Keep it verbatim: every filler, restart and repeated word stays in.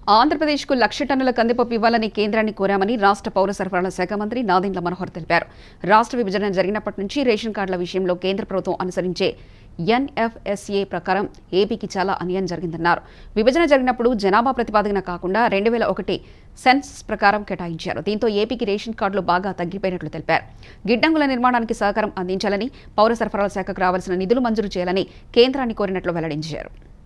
ఆంధ్రప్రదేశ్కు లక్ష టన్నుల కందిపప్పు ఇవ్వాలని కేంద్రాన్ని కోరామని రాష్ట్ర పౌర సరఫరాల శాఖ మంత్రి నాదెండ్ల మనోహర్ తెలిపారు. రాష్ట్ర విభజన జరిగినప్పటి నుంచి రేషన్ కార్డుల విషయంలో కేంద్ర ప్రభుత్వం అనుసరించే ఎన్ఎఫ్ఎస్ఏ ప్రకారం ఏపీకి చాలా అన్యాయం జరిగిందన్నారు. విభజన జరిగినప్పుడు జనాభా ప్రతిపాదన కాకుండా రెండు వేల ఒకటి సెన్సస్ ప్రకారం కేటాయించారు. దీంతో ఏపీకి రేషన్ కార్డులు బాగా తగ్గిపోయినట్లు తెలిపారు. గిడ్డంగుల నిర్మాణానికి సహకారం అందించాలని, పౌర సరఫరాల శాఖకు రావాల్సిన నిధులు మంజూరు చేయాలని కేంద్రాన్ని కోరినట్లు వెల్లడించారు.